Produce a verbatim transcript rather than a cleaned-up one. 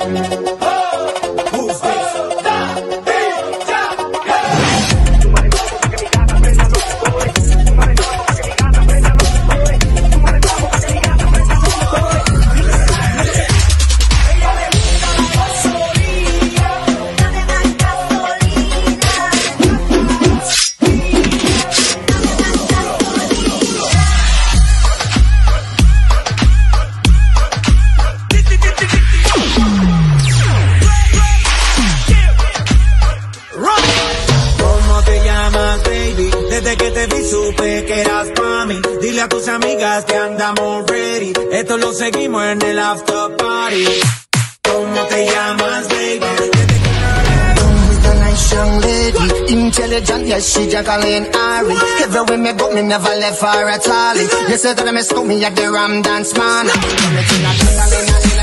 Desde que te vi supe que eras pa' mí. Dile a tus amigas que andamos ready. Esto lo seguimos en el after party. ¿Cómo te llamas, baby? With a nice young lady, intelligent, yes, she Jacqueline Ari. Everywhere me go, me never left her at all. You said that I miss me at the Ram Dance Man.